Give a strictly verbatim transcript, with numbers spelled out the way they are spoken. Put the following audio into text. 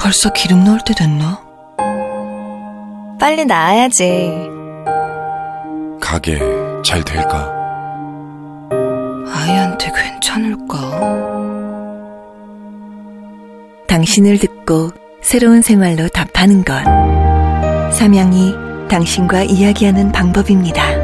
벌써 기름 넣을 때 됐나? 빨리 나아야지. 가게 잘 될까? 아이한테 괜찮을까? 당신을 듣고 새로운 생활로 답하는 것. 삼양이 당신과 이야기하는 방법입니다.